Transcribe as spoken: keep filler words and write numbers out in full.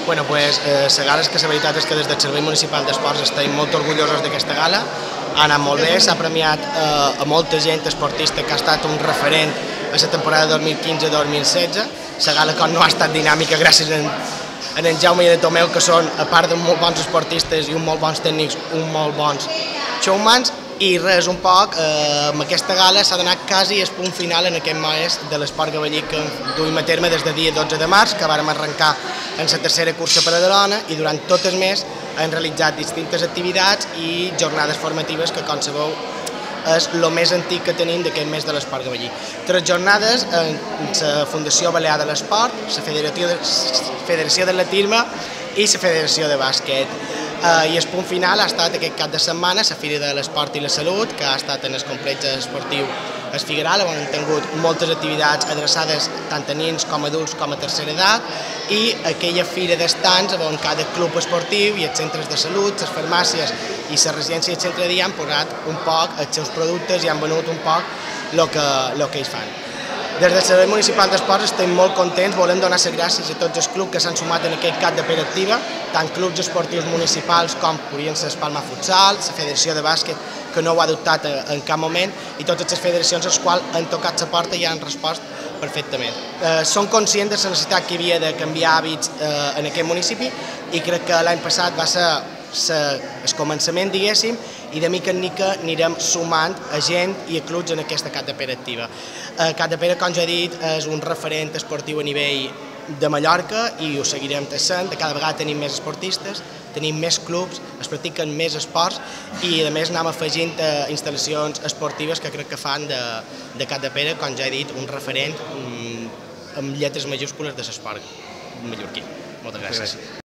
Bueno, pues, eh, la gala és que la veritat és que des del Servei Municipal d'Esports estem molt orgullosos d'aquesta gala. Ha anat molt bé, s'ha premiat eh, a molta gent esportista que ha estat un referent a la temporada dos mil quinze dos mil setze. La gala com no ha estat dinàmica gràcies a en, a en Jaume i a Tomeu, que són, a part de molt bons esportistes i un molt bons tècnics, un molt bons showmans. I res, un poc, eh, amb aquesta gala s'ha donat quasi el punt final en aquest mes de l'esport gavellí que duim a terme des del dia dotze de març, que vàrem arrencar en la tercera cursa per a dona, i durant tot el mes hem realitzat distintes activitats i jornades formatives que, com sabeu, és el més antic que tenim d'aquest mes de l'esport gavellí. Tres jornades en la Fundació Balear de l'Esport, la Federació de, Federació d'Atletisme i la Federació de Bàsquet. Uh, I el punt final ha estat aquest cap de setmana la Fira de l'Esport i la Salut, que ha estat en el complex esportiu El Figueral, on hem tingut moltes activitats adreçades tant a nens com a adults com a tercera edat, i aquella fira d'estants on cada club esportiu i els centres de salut, les farmàcies i les residències del centre de dia han posat un poc els seus productes i han venut un poc el que, el que ells fan. Des del Servei Municipal d'Esports estem molt contents, volem donar les gràcies a tots els clubs que s'han sumat en aquest cap de Pere Activa, tant clubs esportius municipals com podrien ser Palma Futsal, la Federació de Bàsquet, que no ho ha adoptat en cap moment, i totes les federacions als quals han tocat la porta i han respost perfectament. Eh, som conscients de la necessitat que hi havia de canviar hàbits eh, en aquest municipi, i crec que l'any passat va ser el començament, diguéssim, i de mica en mica anirem sumant a gent i a clubs en aquesta Cap de Pere Activa. Eh, Cap de Pere, com ja he dit, és un referent esportiu a nivell de Mallorca i ho seguirem sent. Cada vegada tenim més esportistes, tenim més clubs, es practiquen més esports i a més anem afegint eh, instal·lacions esportives que crec que fan de, de Cap de Pere, com ja he dit, un referent um, amb lletres majúscules de l'esport mallorquí. Moltes gràcies.